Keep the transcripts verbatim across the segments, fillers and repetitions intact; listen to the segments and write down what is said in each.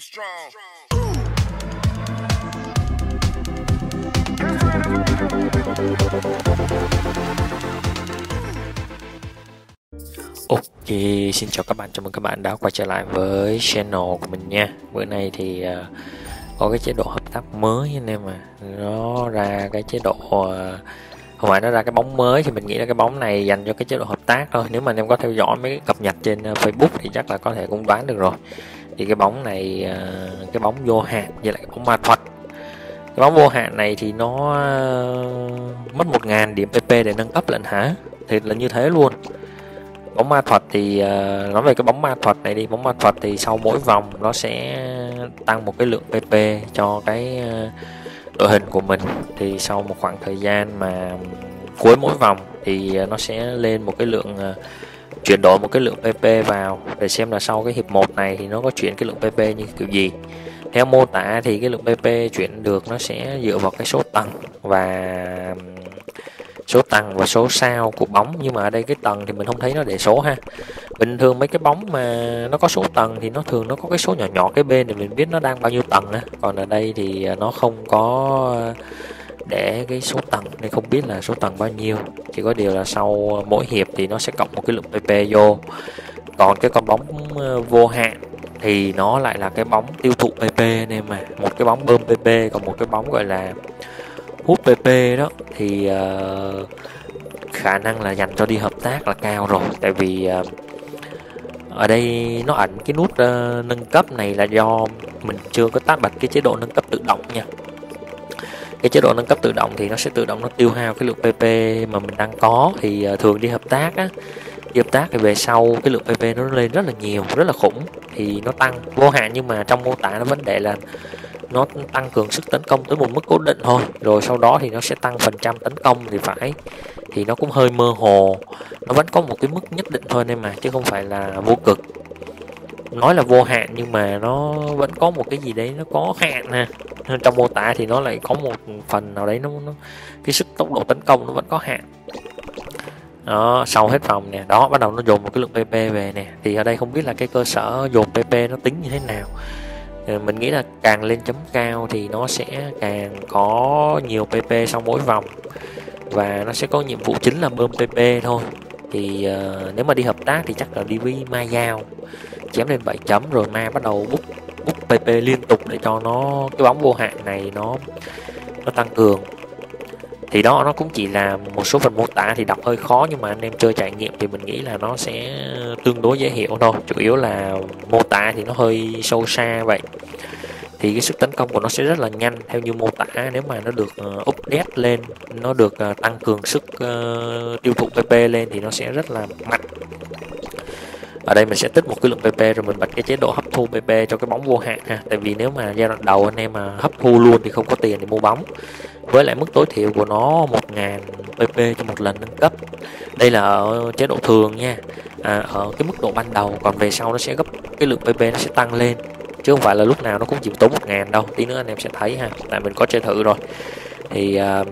Ok, xin chào các bạn, chào mừng các bạn đã quay trở lại với channel của mình nha. Bữa nay thì uh, có cái chế độ hợp tác mới anh em mà nó ra cái chế độ uh, không phải nó ra cái bóng mới, thì mình nghĩ là cái bóng này dành cho cái chế độ hợp tác thôi. Nếu mà anh em có theo dõi mấy cái cập nhật trên uh, Facebook thì chắc là có thể cũng đoán được rồi. Thì cái bóng này uh, cái bóng vô hạn với lại cái bóng ma thuật. Cái bóng vô hạn này thì nó uh, mất một nghìn điểm pê pê để nâng cấp lận hả? Thì là như thế luôn. Bóng ma thuật thì uh, nói về cái bóng ma thuật này đi, bóng ma thuật thì sau mỗi vòng nó sẽ tăng một cái lượng pê pê cho cái uh, đội hình của mình. Thì sau một khoảng thời gian mà cuối mỗi vòng thì uh, nó sẽ lên một cái lượng uh, chuyển đổi một cái lượng pê pê vào để xem là sau cái hiệp một này thì nó có chuyển cái lượng pê pê như kiểu gì. Theo mô tả thì cái lượng pê pê chuyển được nó sẽ dựa vào cái số tầng và số tầng và số sao của bóng, nhưng mà ở đây cái tầng thì mình không thấy nó để số ha. Bình thường mấy cái bóng mà nó có số tầng thì nó thường nó có cái số nhỏ nhỏ cái bên để mình biết nó đang bao nhiêu tầng á. Còn ở đây thì nó không có để cái số tầng nên không biết là số tầng bao nhiêu. Chỉ có điều là sau mỗi hiệp thì nó sẽ cộng một cái lượng pê pê vô. Còn cái con bóng vô hạn thì nó lại là cái bóng tiêu thụ pê pê nên mà một cái bóng bơm pê pê, còn một cái bóng gọi là hút pê pê đó thì uh, khả năng là dành cho đi hợp tác là cao rồi. Tại vì uh, ở đây nó ẩn cái nút uh, nâng cấp này là do mình chưa có tắt bật cái chế độ nâng cấp tự động nha. Cái chế độ nâng cấp tự động thì nó sẽ tự động nó tiêu hao cái lượng pê pê mà mình đang có. Thì uh, thường đi hợp tác á, đi hợp tác thì về sau cái lượng pê pê nó lên rất là nhiều, rất là khủng. Thì nó tăng vô hạn nhưng mà trong mô tả nó vấn đề là nó tăng cường sức tấn công tới một mức cố định thôi, rồi sau đó thì nó sẽ tăng phần trăm tấn công thì phải, thì nó cũng hơi mơ hồ, nó vẫn có một cái mức nhất định thôi nên mà chứ không phải là vô cực. Nói là vô hạn nhưng mà nó vẫn có một cái gì đấy nó có hạn ha. Trong mô tả thì nó lại có một phần nào đấy nó, nó cái sức tốc độ tấn công nó vẫn có hạn. Đó, sau hết vòng nè, đó bắt đầu nó dồn một cái lượng pê pê về nè. Thì ở đây không biết là cái cơ sở dồn pê pê nó tính như thế nào. Mình nghĩ là càng lên chấm cao thì nó sẽ càng có nhiều pê pê sau mỗi vòng, và nó sẽ có nhiệm vụ chính là bơm pê pê thôi. Thì uh, nếu mà đi hợp tác thì chắc là đi với ma dao, chém lên bảy chấm rồi ma bắt đầu bút bút pê pê liên tục để cho nó cái bóng vô hạn này nó nó tăng cường. Thì đó, nó cũng chỉ là một số phần mô tả thì đọc hơi khó, nhưng mà anh em chơi trải nghiệm thì mình nghĩ là nó sẽ tương đối dễ hiểu thôi. Chủ yếu là mô tả thì nó hơi sâu xa vậy. Thì cái sức tấn công của nó sẽ rất là nhanh theo như mô tả. Nếu mà nó được uh, update lên, nó được uh, tăng cường sức uh, tiêu thụ pê pê lên thì nó sẽ rất là mạnh. Ở đây mình sẽ tích một cái lượng pê pê rồi mình bật cái chế độ hấp thu pê pê cho cái bóng vô hạn ha. Tại vì nếu mà giai đoạn đầu anh em mà hấp thu luôn thì không có tiền để mua bóng. Với lại mức tối thiểu của nó một nghìn pê pê cho một lần nâng cấp. Đây là ở chế độ thường nha, à, ở cái mức độ ban đầu. Còn về sau nó sẽ gấp cái lượng pê pê, nó sẽ tăng lên, chứ không phải là lúc nào nó cũng chỉ tốn một nghìn đâu. Tí nữa anh em sẽ thấy ha, tại mình có chơi thử rồi. Thì uh,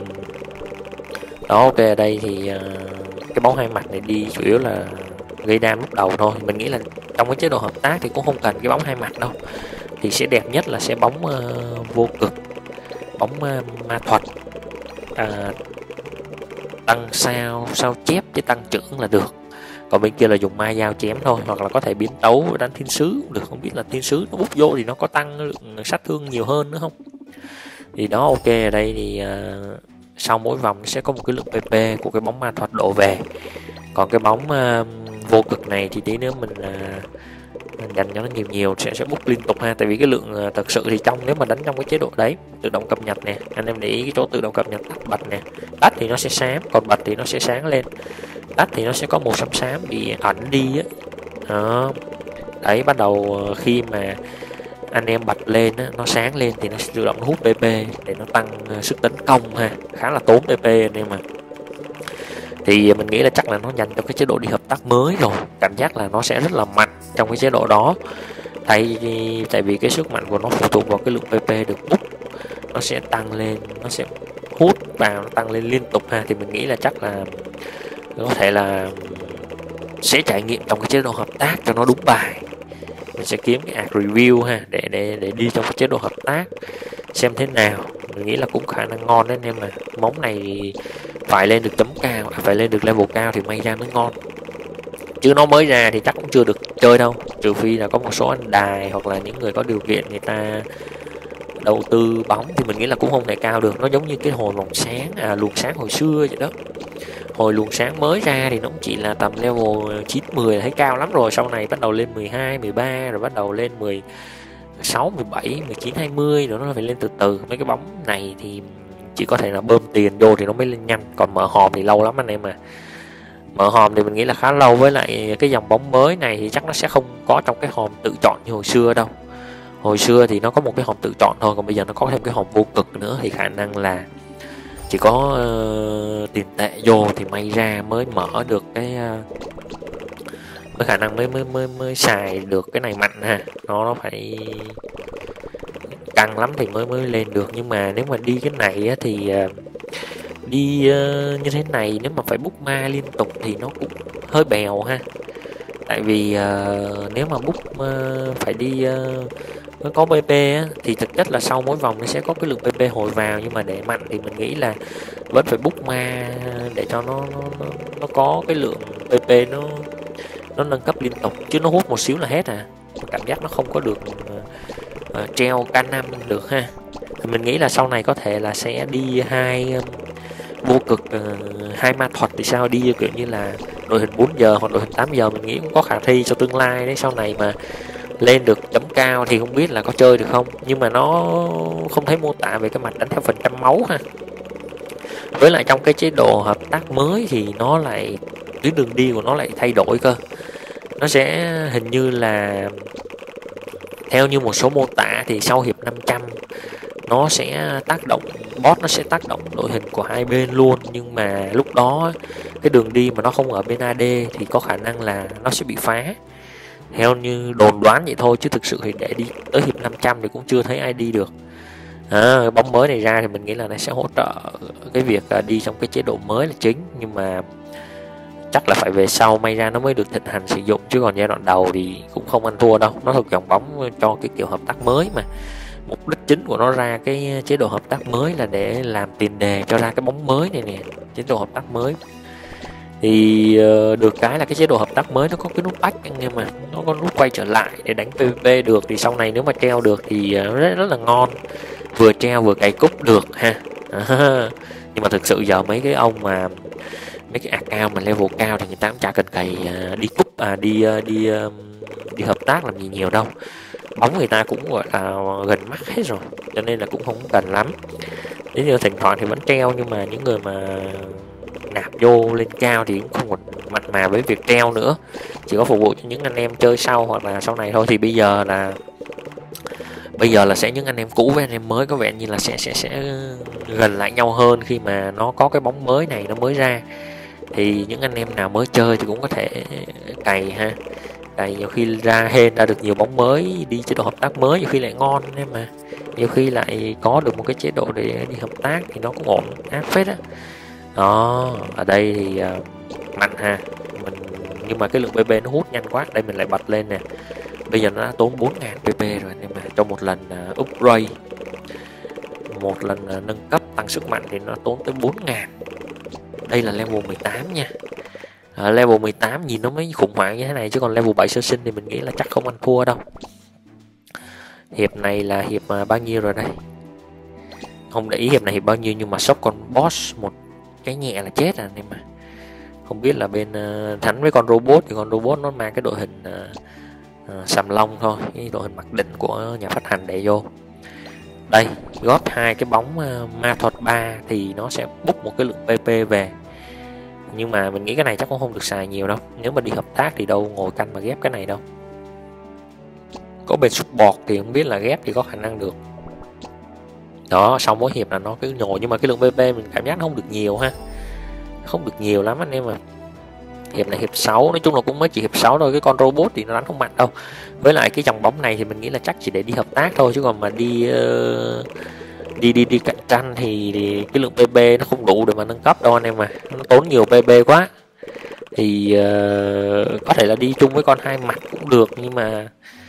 đó, ok. Ở đây thì uh, cái bóng hai mặt này đi chủ yếu là gây đam lúc đầu thôi. Mình nghĩ là trong cái chế độ hợp tác thì cũng không cần cái bóng hai mặt đâu. Thì sẽ đẹp nhất là sẽ bóng uh, vô cực, bóng uh, ma thuật, uh, tăng sao sao chép chứ tăng trưởng là được. Còn bên kia là dùng ma dao chém thôi, hoặc là có thể biến tấu đánh thiên sứ cũng được. Không biết là thiên sứ nó úp vô thì nó có tăng lượng sát thương nhiều hơn nữa không. Thì đó, ok. Ở đây thì uh, sau mỗi vòng sẽ có một cái lượng pê pê của cái bóng ma thuật đổ về. Còn cái bóng uh, vô cực này thì tí nữa mình uh, dành cho nó nhiều nhiều sẽ sẽ bút liên tục ha. Tại vì cái lượng uh, thật sự thì trong nếu mà đánh trong cái chế độ đấy tự động cập nhật nè, anh em để ý cái chỗ tự động cập nhật tắt bật nè, tắt thì nó sẽ sáng, còn bật thì nó sẽ sáng lên. Tắt thì nó sẽ có màu xám xám bị ẩn đi á. Đó. Đấy, bắt đầu khi mà anh em bật lên á, nó sáng lên thì nó sẽ tự động hút pê pê để nó tăng sức tấn công ha. Khá là tốn pê pê anh em mà. Thì mình nghĩ là chắc là nó dành cho cái chế độ đi hợp tác mới rồi. Cảm giác là nó sẽ rất là mạnh trong cái chế độ đó. Tại, tại vì cái sức mạnh của nó phụ thuộc vào cái lượng pê pê được bút. Nó sẽ tăng lên, nó sẽ hút vào, nó tăng lên liên tục ha. Thì mình nghĩ là chắc là có thể là sẽ trải nghiệm trong cái chế độ hợp tác cho nó đúng bài. mình sẽ kiếm cái ạc review ha, để để để đi trong cái chế độ hợp tác xem thế nào. Mình nghĩ là cũng khả năng ngon đấy, nên mà móng này phải lên được chấm cao, phải lên được level cao thì may ra mới ngon, chứ nó mới ra thì chắc cũng chưa được chơi đâu, trừ phi là có một số anh đài hoặc là những người có điều kiện người ta đầu tư bóng thì mình nghĩ là cũng không thể cao được. Nó giống như cái hồi vòng sáng à, luồng sáng hồi xưa vậy đó. Hồi luồng sáng mới ra thì nó cũng chỉ là tầm level chín mười là thấy cao lắm rồi, sau này bắt đầu lên mười hai, mười ba, rồi bắt đầu lên mười sáu, mười bảy, mười chín, hai mươi, rồi nó phải lên từ từ. Mấy cái bóng này thì chỉ có thể là bơm tiền vô thì nó mới lên nhanh, còn mở hòm thì lâu lắm anh em mà. Mở hòm thì mình nghĩ là khá lâu, với lại cái dòng bóng mới này thì chắc nó sẽ không có trong cái hòm tự chọn như hồi xưa đâu. Hồi xưa thì nó có một cái hòm tự chọn thôi, còn bây giờ nó có thêm cái hòm vô cực nữa, thì khả năng là chỉ có uh, tiền tệ vô thì may ra mới mở được cái uh, mới khả năng mới mới mới mới xài được cái này mạnh ha. Nó nó phải căng lắm thì mới mới lên được. Nhưng mà nếu mà đi cái này á, thì uh, đi uh, như thế này nếu mà phải book ma liên tục thì nó cũng hơi bèo ha. Tại vì uh, nếu mà book uh, phải đi uh, nó có pê pê á, thì thực chất là sau mỗi vòng nó sẽ có cái lượng pê pê hồi vào, nhưng mà để mạnh thì mình nghĩ là vẫn phải book ma để cho nó nó, nó, nó có cái lượng pê pê nó nó nâng cấp liên tục, chứ nó hút một xíu là hết à. Cảm giác nó không có được uh, uh, treo k năm được ha. Thì mình nghĩ là sau này có thể là sẽ đi hai um, vô cực, uh, hai ma thuật thì sao, đi kiểu như là đội hình bốn giờ hoặc đội hình tám giờ, mình nghĩ cũng có khả thi cho tương lai đấy. Sau này mà lên được chấm cao thì không biết là có chơi được không, nhưng mà nó không thấy mô tả về cái mặt đánh theo phần trăm máu ha. Với lại trong cái chế độ hợp tác mới thì nó lại tuyến đường đi của nó lại thay đổi cơ. Nó sẽ hình như là theo như một số mô tả thì sau hiệp năm trăm nó sẽ tác động, boss nó sẽ tác động đội hình của hai bên luôn, nhưng mà lúc đó cái đường đi mà nó không ở bên a đê thì có khả năng là nó sẽ bị phá, theo như đồn đoán vậy thôi, chứ thực sự thì để đi tới hiệp năm trăm thì cũng chưa thấy ai đi được. À, cái bóng mới này ra thì mình nghĩ là nó sẽ hỗ trợ cái việc đi trong cái chế độ mới là chính, nhưng mà chắc là phải về sau may ra nó mới được thịnh hành sử dụng, chứ còn giai đoạn đầu thì cũng không ăn thua đâu. Nó thuộc dòng bóng cho cái kiểu hợp tác mới mà, mục đích chính của nó ra cái chế độ hợp tác mới là để làm tiền đề cho ra cái bóng mới này nè, chế độ hợp tác mới. Thì uh, được cái là cái chế độ hợp tác mới nó có cái nút back, nhưng mà nó có nút quay trở lại để đánh pê vê pê được, thì sau này nếu mà treo được thì uh, rất, rất là ngon, vừa treo vừa cày cúp được ha. À, nhưng mà thực sự giờ mấy cái ông mà mấy cái ạc cao mà level cao thì người ta cũng chả cần cày uh, đi cúp à đi uh, đi uh, đi hợp tác làm gì nhiều đâu, bóng người ta cũng gọi là gần mắt hết rồi, cho nên là cũng không cần lắm. Nếu như thỉnh thoảng thì vẫn treo, nhưng mà những người mà nạp vô lên cao thì cũng không còn mặn mà với việc treo nữa, chỉ có phục vụ cho những anh em chơi sau hoặc là sau này thôi. Thì bây giờ là bây giờ là sẽ những anh em cũ với anh em mới có vẻ như là sẽ sẽ sẽ gần lại nhau hơn khi mà nó có cái bóng mới này nó mới ra. Thì những anh em nào mới chơi thì cũng có thể cày ha, cày nhiều khi ra hên ra được nhiều bóng mới, đi chế độ hợp tác mới nhiều khi lại ngon nên mà nhiều khi lại có được một cái chế độ để đi hợp tác thì nó cũng ổn áp phết á. Đó, ở đây thì uh, mạnh ha mình, nhưng mà cái lượng pê pê nó hút nhanh quá. Đây mình lại bật lên nè, bây giờ nó đã tốn bốn nghìn pê pê rồi, nhưng mà trong một lần uh, upgrade, một lần uh, nâng cấp tăng sức mạnh thì nó tốn tới bốn nghìn. Đây là level mười tám nha. uh, Level mười tám nhìn nó mới khủng hoảng như thế này, chứ còn level bảy sơ sinh thì mình nghĩ là chắc không ăn thua đâu. Hiệp này là hiệp uh, bao nhiêu rồi đây, không để ý hiệp này hiệp bao nhiêu, nhưng mà sốc con boss một cái nhẹ là chết à. Nên mà không biết là bên uh, thắng với con robot thì con robot nó mang cái đội hình uh, uh, sầm long thôi, cái đội hình mặc định của nhà phát hành để vô. Đây góp hai cái bóng uh, ma thuật ba thì nó sẽ bút một cái lượng pê pê về, nhưng mà mình nghĩ cái này chắc cũng không được xài nhiều đâu. Nếu mà đi hợp tác thì đâu ngồi canh mà ghép cái này đâu. Có bên support thì không biết là ghép thì có khả năng được. Đó, sau mỗi hiệp là nó cứ nhồi, nhưng mà cái lượng pê pê mình cảm giác nó không được nhiều ha, không được nhiều lắm anh em. Mà hiệp này hiệp sáu, nói chung là cũng mới chỉ hiệp sáu thôi, cái con robot thì nó đánh không mạnh đâu. Với lại cái dòng bóng này thì mình nghĩ là chắc chỉ để đi hợp tác thôi, chứ còn mà đi uh, đi đi đi cạnh tranh thì, thì cái lượng pê pê nó không đủ để mà nâng cấp đâu anh em, mà nó tốn nhiều pê pê quá. Thì uh, có thể là đi chung với con hai mặt cũng được, nhưng mà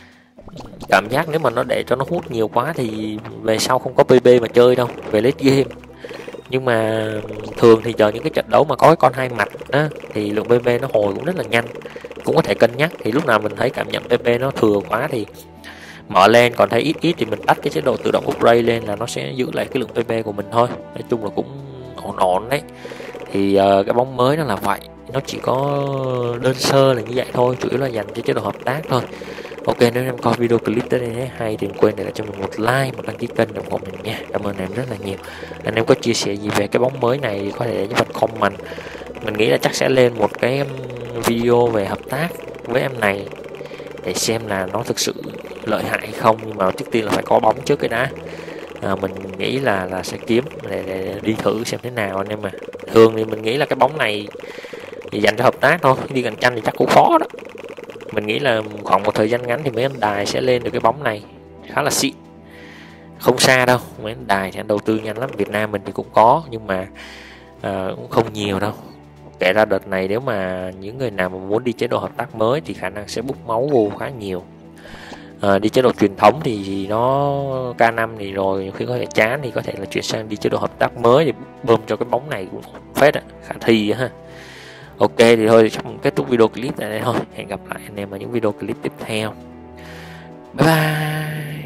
cảm giác nếu mà nó để cho nó hút nhiều quá thì về sau không có pê bê mà chơi đâu, về late game. Nhưng mà thường thì giờ những cái trận đấu mà có cái con hai mặt á thì lượng pê bê nó hồi cũng rất là nhanh, cũng có thể cân nhắc. Thì lúc nào mình thấy cảm nhận pê bê nó thừa quá thì mở lên, còn thấy ít ít thì mình tắt cái chế độ tự động upgrade lên là nó sẽ giữ lại cái lượng pê bê của mình thôi. Nói chung là cũng ổn ổn đấy. Thì uh, cái bóng mới nó là vậy, nó chỉ có đơn sơ là như vậy thôi, chủ yếu là dành cho chế độ hợp tác thôi. Ok, nếu em coi video clip tới đây thấy hay thì đừng quên để lại cho mình một like, một đăng ký kênh ủng hộ mình nha. Cảm ơn em rất là nhiều. Anh em có chia sẻ gì về cái bóng mới này thì có thể để cho phần comment. Mình nghĩ là chắc sẽ lên một cái video về hợp tác với em này để xem là nó thực sự lợi hại hay không, nhưng mà trước tiên là phải có bóng trước cái đã. À, mình nghĩ là là sẽ kiếm để, để đi thử xem thế nào anh em. Mà thường thì mình nghĩ là cái bóng này thì dành cho hợp tác thôi, đi cạnh tranh thì chắc cũng khó đó. Mình nghĩ là khoảng một thời gian ngắn thì mấy anh đài sẽ lên được cái bóng này khá là xịn, không xa đâu. Mấy anh đài thì anh đầu tư nhanh lắm, Việt Nam mình thì cũng có nhưng mà à, cũng không nhiều đâu. Kể ra đợt này nếu mà những người nào mà muốn đi chế độ hợp tác mới thì khả năng sẽ bút máu vô khá nhiều. À, đi chế độ truyền thống thì nó K năm thì rồi nhiều khi có thể chán thì có thể là chuyển sang đi chế độ hợp tác mới thì bơm cho cái bóng này cũng phết á, khả thi ha. Ok thì thôi, chắc mình kết thúc video clip này đây thôi. Hẹn gặp lại anh em ở những video clip tiếp theo. Bye bye.